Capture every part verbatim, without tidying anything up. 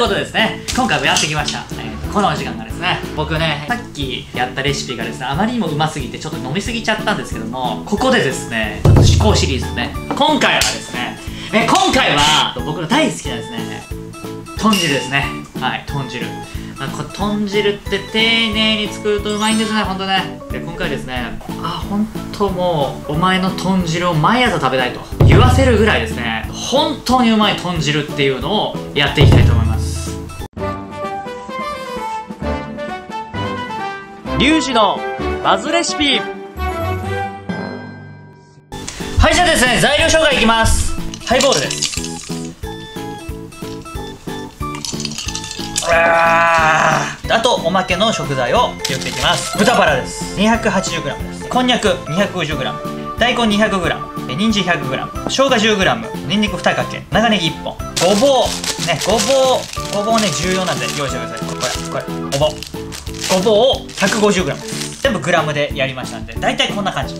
ことでですね、今回もやってきました。えー、このお時間がですね、僕ね、さっきやったレシピがですね、あまりにもうますぎてちょっと飲みすぎちゃったんですけども、ここでですね、試行シリーズね、今回はですね、え今回は僕の大好きなですね、豚汁ですね。はい、豚汁。まあ、これ豚汁って丁寧に作るとうまいんですね、ほんとね。で、今回ですね、あ、ほんともう、お前の豚汁を毎朝食べたいと言わせるぐらいですね、本当にうまい豚汁っていうのをやっていきたいと思います。リュウジのバズレシピ。はい、じゃあですね、材料紹介いきます。ハイボールです。あとおまけの食材を入れていきます。豚バラです。 にひゃくはちじゅうグラム です。こんにゃく にひゃくごじゅうグラム、 大根 にひゃくグラム、 人参 ひゃくグラム、 生姜 じゅうグラム、 にんにくにかけ、長ネギいっぽん、ごぼうね、ごぼうごぼうね重要なんで用意してください。これこれごぼうごぼうを ひゃくごじゅうグラム 全部グラムでやりましたんで、だいたいこんな感じ。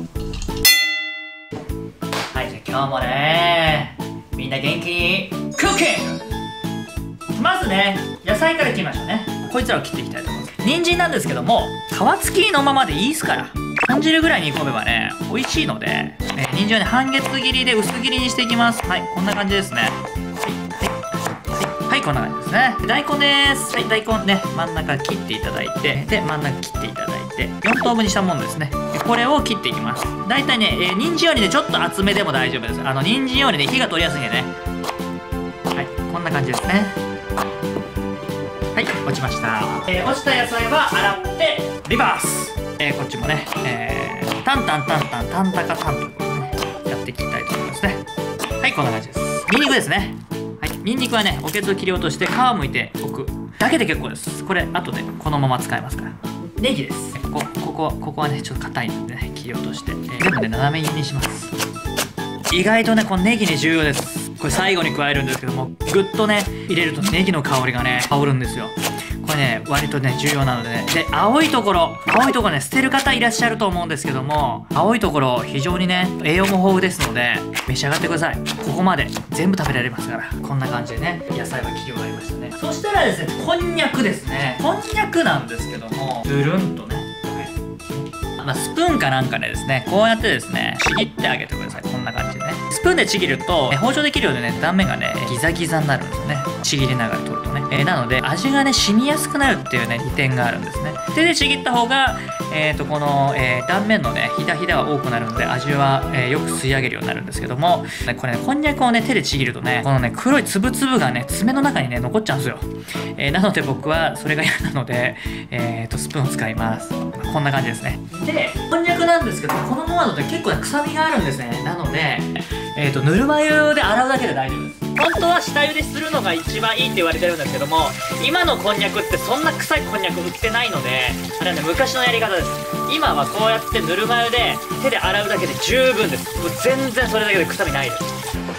はい、じゃあ今日もね、みんな元気にクッキング。まずね、野菜から切りましょうね。こいつらを切っていきたいと思います。人参なんですけども、皮付きのままでいいですから、豚汁ぐらいに煮込めばね、美味しいので、えー、人参はね、半月切りで薄切りにしていきます。はい、こんな感じですね。はい、はい、はい、こんな感じですね。大根です。はい、大根ね、真ん中切っていただいて、で、真ん中切っていただいて、よん等分にしたものですね。でこれを切っていきます。だいたいね、えー、人参よりね、ちょっと厚めでも大丈夫です。あの、人参よりね、火が通りやすいんでね。はい、こんな感じですね。はい、落ちました。えー、落ちた野菜は洗ってリバース。えー、こっちもね、えー、タンタンタンタンタンタカタンとね、やっていきたいと思いますね。はい、こんな感じです。ニンニクですね。はい、ニンニクはね、おけつを切り落として皮をむいておくだけで結構です。これ後でこのまま使えますから。ネギです。ここここここはねちょっと硬いのでね、切り落として、えー、全部ね斜め切りにします。意外とねこのネギね重要です。これ最後に加えるんですけども、ぐっとね入れるとネギの香りがね香るんですよ。これね割とね重要なのでね。で、青いところ青いところね捨てる方いらっしゃると思うんですけども、青いところ非常にね栄養も豊富ですので召し上がってください。ここまで全部食べられますから。こんな感じでね野菜は切り終わりましたね。そしたらですね、こんにゃくですね。こんにゃくなんですけども、ずるんとね、まあ、スプーンかなんかでですね、こうやってですねちぎってあげてください。こんな感じでね、スプーンでちぎると、え包丁で切るようでね断面がねギザギザになるんですよね、ちぎりながら取るとね。えー、なので味がね染みやすくなるっていうね利点があるんですね。手でちぎった方が、えー、とこの、えー、断面のねひだひだは多くなるので味は、えー、よく吸い上げるようになるんですけども、ね、これねこんにゃくをね手でちぎるとねこのね黒いつぶつぶがね爪の中にね残っちゃうんですよ。えー、なので僕はそれが嫌なので、えー、とスプーンを使います。こんな感じですね。でこんにゃくなんですけど、このままだと結構ね臭みがあるんですね。なので、えー、とぬるま湯で洗うだけで大丈夫です。本当は下茹でするのが一番いいって言われてるんですけども、今のこんにゃくってそんな臭いこんにゃく売ってないので、あれはね昔のやり方です。今はこうやってぬるま湯で手で洗うだけで十分です。もう全然それだけで臭みないです。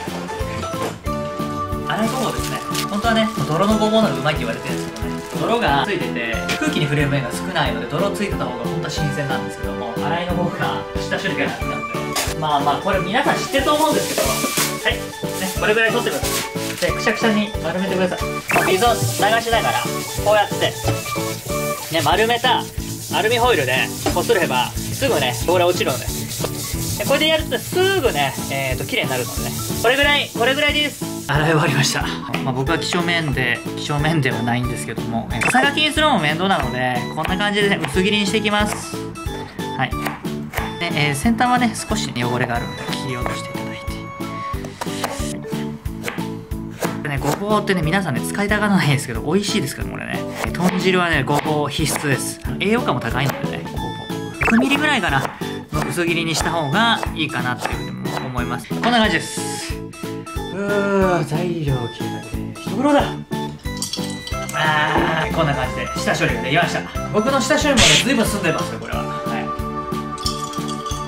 洗いごぼうですね。本当はね泥のごぼうの方がうまいって言われてるんですけどね、泥がついてて空気に触れる面が少ないので泥ついてた方が本当は新鮮なんですけども、洗いの方が下処理が楽なので、まあまあこれ皆さん知ってると思うんですけど、はいね、これぐらい取ってください。でくしゃくしゃに丸めてください。水を流しながらこうやってね丸めたアルミホイルでこすればすぐね汚れ落ちるので、でこれでやるとすぐねえーと綺麗になるのでね、これぐらいこれぐらいでいいです。洗い終わりました。まあ、僕は几帳面で几帳面ではないんですけども、ささがきにするのも面倒なのでこんな感じでね薄切りにしていきます。はい。で、えー、先端はね少し汚れがあるので切り落としていただいて、でねごぼうってね皆さんね使いたがらないんですけど美味しいですからこれね。豚汁はねごぼう必須です。栄養価も高いのでね、ごぼうろくミリぐらいかなの薄切りにした方がいいかなっていうふうに思います。こんな感じです。うー材料切るだけで一風呂だ。あーこんな感じで下処理ができました。僕の下処理もね随分進んでますよこれは。はい。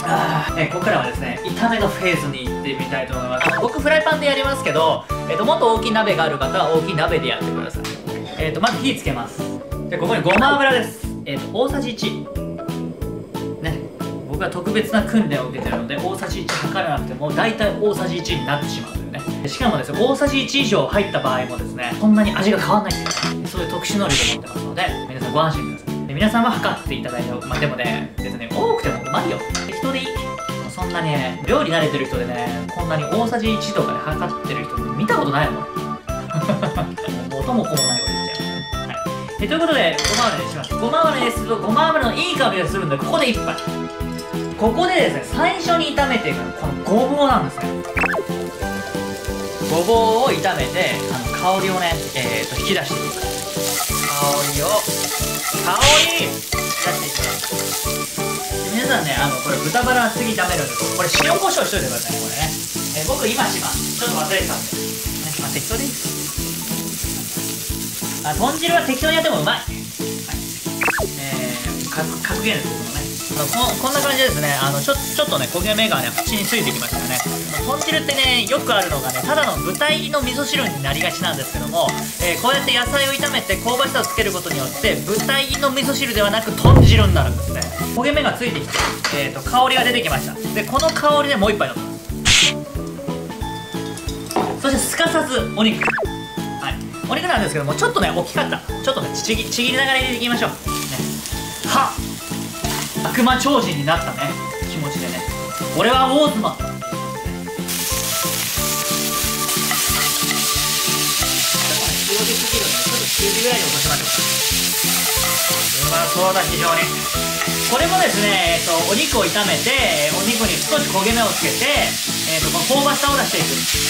あーえここからはですね炒めのフェーズに行ってみたいと思います。僕フライパンでやりますけど、えー、ともっと大きい鍋がある方は大きい鍋でやってください。えー、とまず火つけます。でここにごま油です。えー、と大さじいちね、僕は特別な訓練を受けてるので大さじいち測らなくても大体大さじいちになってしまうというね。 しかもですね大さじいち以上入った場合もですねそんなに味が変わらないっていう、そういう特殊能力を持ってますので皆さんご安心ください。で皆さんは測っていただいて、まあでもね別にね多くてもうまいよ、適当でいい。そんなにね料理慣れてる人でねこんなに大さじいちとかで測ってる人見たことないもん元も子もないこと言っちゃいます、はい、えということでごま油にします。ごま油ですとごま油のいい香りがするんでここでいっぱい。ここでですね最初に炒めていくのこのごぼうなんですね。ごぼうを炒めてあの香りをね、えー、と引き出していきます。香りを香り出していきます。皆さんねあのこれ豚バラは次炒めるんですこれ塩コショウしといてくださいねこれね、えー、僕今しますちょっと忘れてたんで、ねまあ、適当でいいです。あ豚汁は適当にやってもうまい、はい、えー、か格言です僕のねこ, こんな感じですね。あのちょちょっとね焦げ目がね口についてきましたよね。豚汁ってねよくあるのがねただの豚入りの味噌汁になりがちなんですけども、えー、こうやって野菜を炒めて香ばしさをつけることによって豚入りの味噌汁ではなく豚汁になるんですね。焦げ目がついてきて、えー、と香りが出てきました。でこの香りでもう一杯飲みます。そしてすかさずお肉、はい、お肉なんですけどもちょっとね大きかったちょっとねちぎちぎりながら入れていきましょう、ね、はっ悪魔超人になったね気持ちでね俺はウォーズマンだっていうね。強気すぎるのでちょっときゅうじぐらいに落としましょうか。うまそうだ非常に。これもですね、えー、とお肉を炒めてお肉に少し焦げ目をつけて、えー、とこの香ばしさを出してい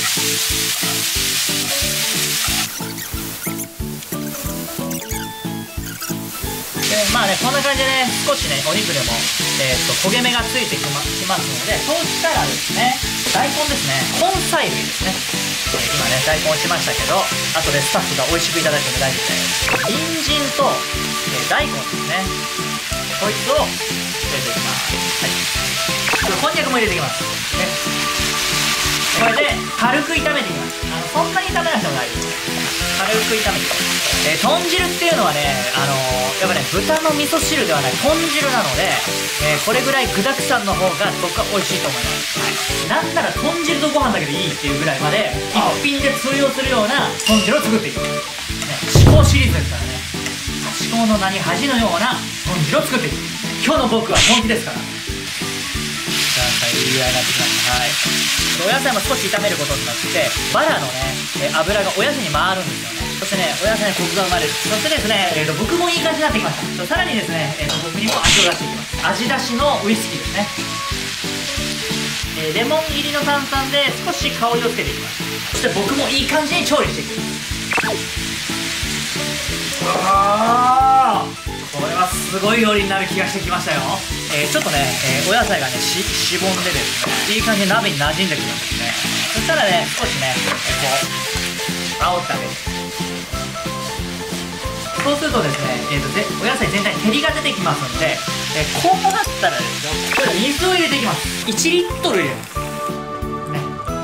く。でまあねこんな感じでね少しねお肉でも、えー、と焦げ目がついてきま、きますのでそうしたらですね大根ですね根菜類ですね、えー、今ね大根しましたけど後でスタッフが美味しくいただいても大丈夫です。人参と、えー、大根ですねこいつを入れていきます。はいこんにゃくも入れていきますね。これで軽く炒めていきます。あのそんなに炒めなくても大丈夫です。軽く炒めていきます。えー、豚汁っていうのはね、あのー、やっぱね豚の味噌汁ではない豚汁なので、えー、これぐらい具だくさんの方が僕は美味しいと思います、はい、なんなら豚汁とご飯だけでいいっていうぐらいまで一品で通用するような豚汁を作っていきます、ね、至高シリーズですからね。至高の名に恥のような豚汁を作っていく。今日の僕は本気ですから。さあいい具合になってきました。はい、お野菜も少し炒めることになってバラのね、えー、油がお野菜に回るんですよね。そしてねお野菜にコクが生まれる。そしてですね、えー、と僕もいい感じになってきました。さらにですね、えー、と僕にも味を出していきます。味出しのウイスキーですね、えー、レモン入りの炭酸で少し香りをつけていきます。そして僕もいい感じに調理していく。あーこれはすごい料理になる気がしてきましたよ。えー、ちょっとね、えー、お野菜がねししぼんでですねいい感じに鍋に馴染んでくるんですね。そしたらね少しね、えー、こう煽ってあげる。そうするとですね、えー、とぜお野菜全体に照りが出てきますので、えー、こうなったらですよこれ水を入れていきます。いちリットル入れますね。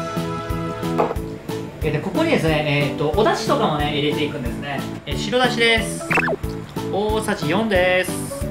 えー、でここにですね、えー、とおだしとかもね入れていくんですね。えー、白だしです。大さじよんです。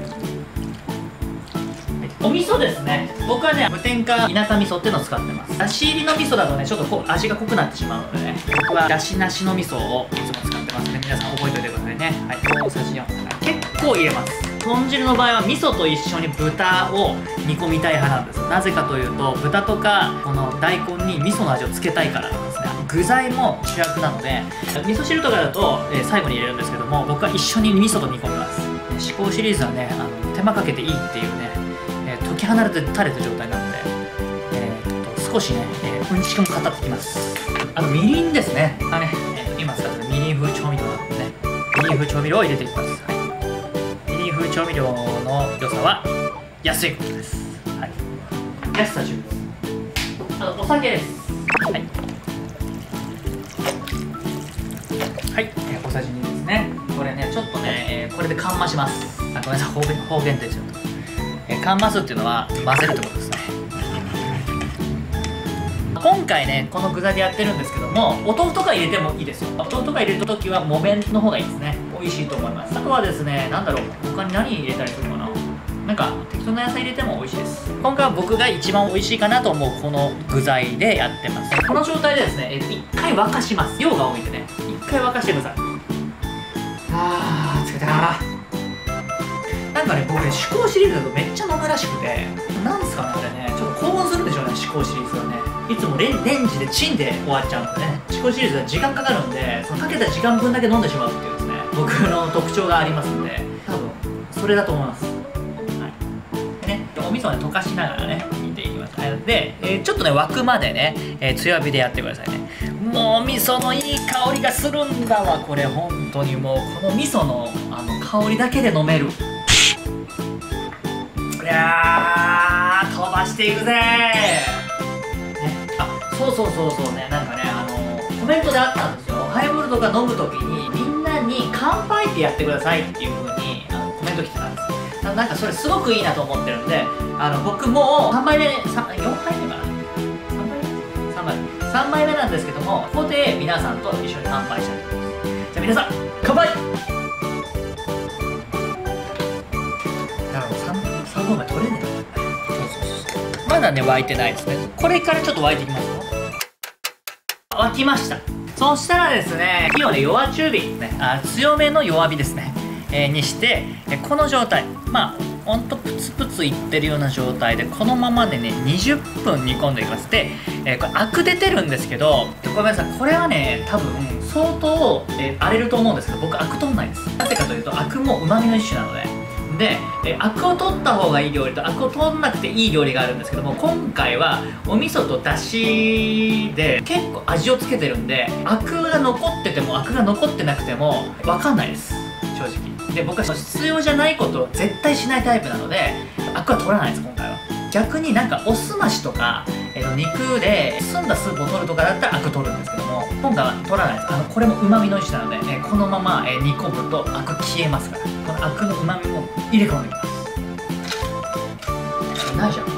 お味噌ですね。僕はね無添加稲田味噌っていうのを使ってます。だし入りの味噌だとねちょっとこう味が濃くなってしまうのでね僕はだしなしの味噌をいつも使ってますね。皆さん覚えておいてくださいね。はい大さじよん結構入れます。豚汁の場合は味噌と一緒に豚を煮込みたい派なんです。なぜかというと豚とかこの大根に味噌の味をつけたいからなんですね。具材も主役なので味噌汁とかだと、えー、最後に入れるんですけども僕は一緒に味噌と煮込みます。至高シリーズはねあの手間かけていいっていうね、えー、解き放れて垂れた状態なので、えー、っと少しね、えー、うんちくも語ってきます。あとみりんですねあね、えー、今使ってるみりん風調味料なのでねみりん風調味料を入れていきます。はい、みりん風調味料の良さは安いことです。はい、安さ重です。あとお酒です。はいはい、えー、小さじにですね。これねちょっとね、えー、これでかんまします。あごめんなさい方言方言ですよ、えー、かんますっていうのは混ぜるってことですね。今回ねこの具材でやってるんですけどもお豆腐とか入れてもいいですよ。お豆腐とか入れるときは木綿の方がいいですね。美味しいと思います。あとはですねなんだろう他に何入れたりするかな。 なんか適当な野菜入れても美味しいです。今回は僕が一番美味しいかなと思うこの具材でやってます。この状態でですね、えっと、一回沸かします。量が多いんでね、一回沸かしてください。あー疲れたー。なんかね、僕ね、至高シリーズだとめっちゃ飲むらしくて、なんすかね、これね、ちょっと興奮するんでしょうね、至高シリーズはね。いつもレンレンジでチンで終わっちゃうんでね、至高シリーズは時間かかるんで、そのかけた時間分だけ飲んでしまうっていうですね、僕の特徴がありますんで、多分、それだと思います。はい。でね、お味噌をね、溶かしながらね、煮ていきます。で、えー、ちょっとね、沸くまでね、えー、強火でやってくださいね。もう味噌のいい香りがするんだわ、これ、本当にもう、この味噌の、あの、香りだけで飲める。いやー、飛ばしていくぜー、ね、あ、そうそうそうそうね、なんかね、あのー、コメントであったんですよ。ハイボールとか飲むときにみんなに乾杯ってやってくださいっていう風にあのコメント来てたんですよ。なんかそれすごくいいなと思ってるんで、あの僕もさんばいめ、よんはいめかな、さんばいめさんばいめさんばいめなんですけども、ここで皆さんと一緒に乾杯したいと思います。じゃあ皆さん乾杯。さんぼんめ取れねえよ。まだね沸いてないですね。これからちょっと沸いていきますよ。沸きました。そしたらですね、火をね弱中火、ね、あ強めの弱火ですね、えー、にして、えこの状態、まあほんとプツプツいってるような状態でこのままでねにじゅっぷん煮込んでいきます。で、えー、これアク出てるんですけど、ごめんなさい、これはね多分相当、えー、荒れると思うんですけど、僕アク取んないです。なぜかというとアクもうまみの一種なので。で、えアクを取った方がいい料理とアクを取んなくていい料理があるんですけども、今回はお味噌とだしで結構味をつけてるんで、アクが残っててもアクが残ってなくても分かんないです、正直。で、僕は必要じゃないことを絶対しないタイプなので、アクは取らないです今回は。逆になんかおすましとか、えー、と肉で澄んだスープを取るとかだったらアク取るんですけども、今回は取らないです。あのこれもうまみの一種なので、えー、このまま、えー、煮込むとアク消えますから、このアクのうまみも入れ込んでいきます。ないじゃん。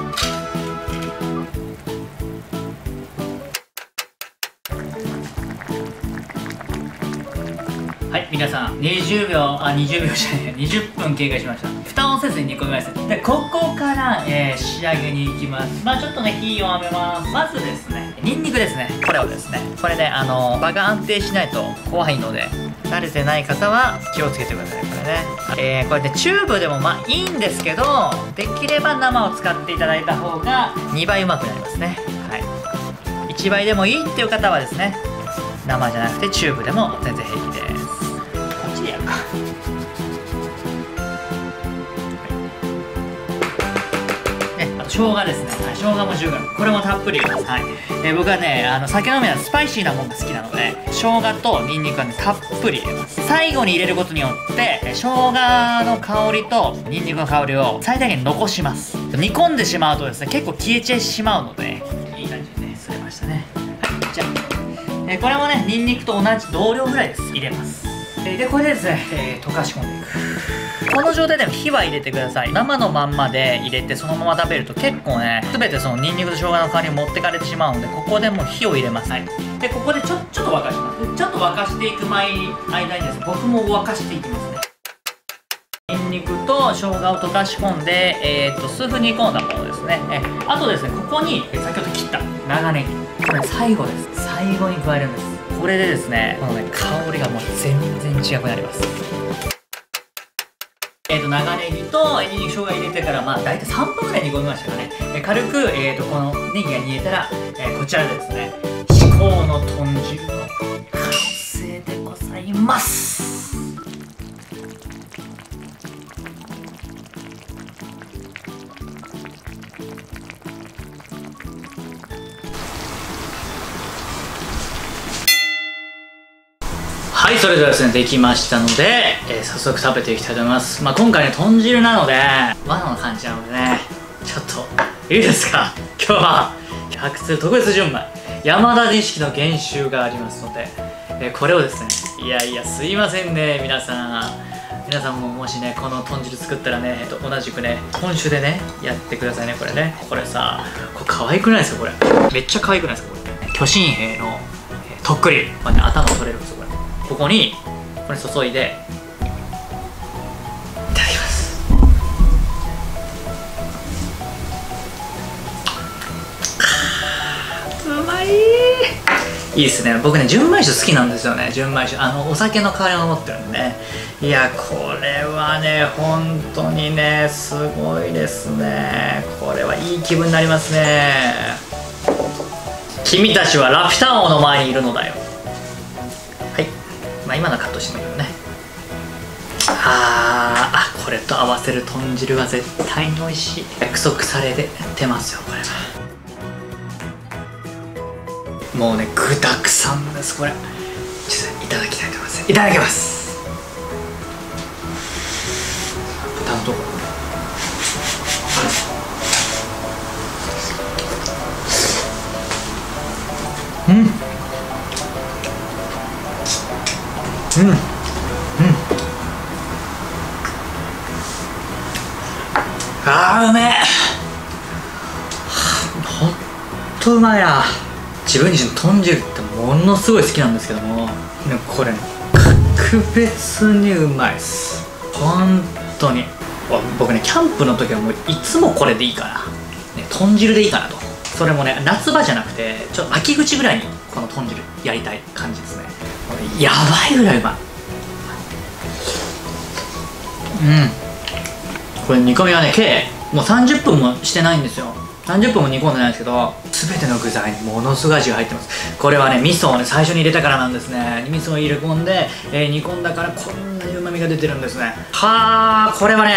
はい、皆さんにじゅうびょう、あ、にじゅうびょうじゃない、にじゅっぷん経過しました。蓋をせずに煮込みます。で、ここから、えー、仕上げに行きます。まあちょっとね、火を弱めます。まずですね、ニンニクですね。これをですね、これね、あのー、場が安定しないと怖いので、慣れてない方は気をつけてください。これね、えー、これでチューブでもまあいいんですけど、できれば生を使っていただいた方がにばいうまくなりますね。はい、いちばいでもいいっていう方はですね、生じゃなくてチューブでも全然平気です。こっちでやるか。生姜ですね、はい、生姜も じゅうグラム、これもたっぷり入れます。はい、えー、僕はね、あの酒飲みはスパイシーなものが好きなので、生姜とニンニクはねたっぷり入れます。最後に入れることによって生姜の香りとニンニクの香りを最大限残します。煮込んでしまうとですね結構消えてしまうので、いい感じでねすれましたね。はい、じゃあ、えー、これもねニンニクと同じ同量ぐらいです入れます。でこれでですね、えー、溶かし込んでいく。この状態でも火は入れてください。生のまんまで入れてそのまま食べると結構ね全てそのニンニクと生姜の香りに持ってかれてしまうので、ここでもう火を入れます。はい、でここでちょちょっと沸かします。ちょっと沸かしていく前間にですね、僕も沸かしていきますね。ニンニクと生姜を溶かし込んで、えー、っと数分煮込んだものですね。えあとですね、ここに先ほど切った長ネギ、これ最後です。最後に加えるんです。これでですね、このね香りがもう全然違くなります。えー、と長ネギとニンニク生姜入れてから、まあ大体さんぷんぐらい煮込みましたからね、えー、軽く、えー、とこのネギが煮えたら、えー、こちらでですね至高の豚汁の完成でございます。はい、それではですねできましたので、えー、早速食べていきたいと思います。まあ今回ね豚汁なので和の感じなのでね、ちょっといいですか、今日は白通特別純米山田錦の原酒がありますので、えー、これをですね、いやいやすいませんね皆さん、皆さんももしねこの豚汁作ったらね、えっと、同じくね豚酒でねやってくださいね。これね、これさ、これ可愛くないですか、これめっちゃ可愛くないですか、これ巨神兵の、えー、とっくり、これね頭取れるんですよ。これここにこれ注いでいただきます。 いいっすね。僕ね純米酒好きなんですよね。純米酒、あのお酒の代わりを持ってるんでね。いやこれはね本当にねすごいですね。これはいい気分になりますね。君たちはラピュタ王の前にいるのだよ。はい、まあ今のカットしてもいいよね。あーあ、これと合わせる豚汁は絶対に美味しい。約束されてますよこれは。もうね具だくさんです。これちょっといただきたいと思います。いただきます。豚のとこうんうんうんうんあーうめえ。ほんとうまいな。自分自身の豚汁ってものすごい好きなんですけども、これ格別にうまいです。本当に僕ねキャンプの時はもういつもこれでいいかな、ね、豚汁でいいかなと。それもね夏場じゃなくてちょっと秋口ぐらいにこの豚汁やりたい感じですね。やばいぐらいうまい。うんこれ煮込みはね計もうさんじゅっぷんもしてないんですよ。さんじゅっぷんも煮込んでないんですけど、全ての具材にものすごい味が入ってます。これはね味噌をね最初に入れたからなんですね。味噌を入れ込んで、えー、煮込んだからこんなにうまみが出てるんですね。はあこれはね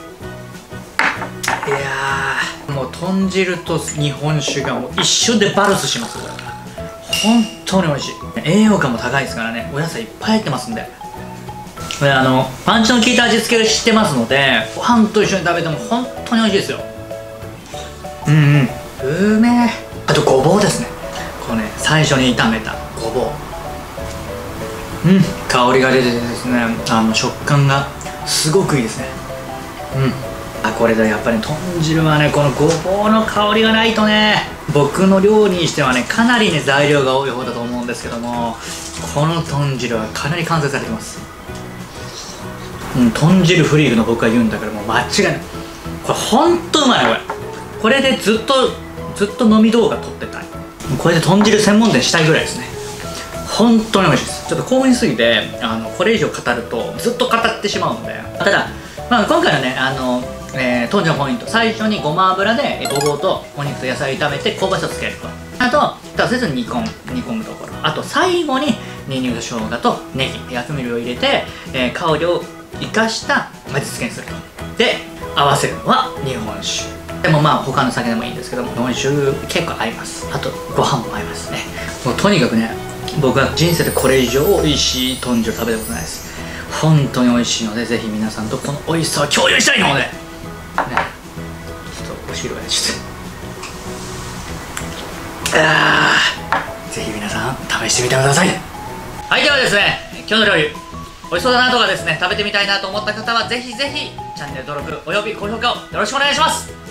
いやーもう豚汁と日本酒がもう一緒でバルスします。これ本当に美味しい。栄養価も高いですからね。お野菜いっぱい入ってますんで、これあのパンチの効いた味付けをしてますのでご飯と一緒に食べても本当に美味しいですよ。うんうんうめえ。あとごぼうですね。これね最初に炒めたごぼう、うん香りが出ててですね、あの食感がすごくいいですね。うんあこれでやっぱり豚汁はねこのごぼうの香りがないとね、僕の料理にしてはねかなりね材料が多い方だと思うんですけども、この豚汁はかなり完成されてます。うん豚汁フリークの僕が言うんだからもう間違いない。これほんとうまいこれ。これでずっとずっと飲み動画撮ってたい。これで豚汁専門店したいぐらいですね。本当に美味しいです。ちょっと興奮しすぎてあのこれ以上語るとずっと語ってしまうので、ただ、まあ、今回のねあの、えー、豚汁のポイント、最初にごま油でごぼうとお肉と野菜を炒めて香ばしさをつけると、あと蓋をせずに煮込む煮込むところ、あと最後にニンニクと生姜とネギ薬味を入れて、えー、香りを生かした味付けにすると。で合わせるのは日本酒でもまあ他の酒でもいいんですけども、日本酒結構合います。あとご飯も合いますね。もうとにかくね僕は人生でこれ以上美味しい豚汁食べたことないです。本当に美味しいのでぜひ皆さんとこの美味しさを共有したいので、ね、ちょっとお汁がねちょっとあーぜひ皆さん試してみてください。はい、ではですね今日の料理美味しそうだなとかですね食べてみたいなと思った方はぜひぜひチャンネル登録および高評価をよろしくお願いします。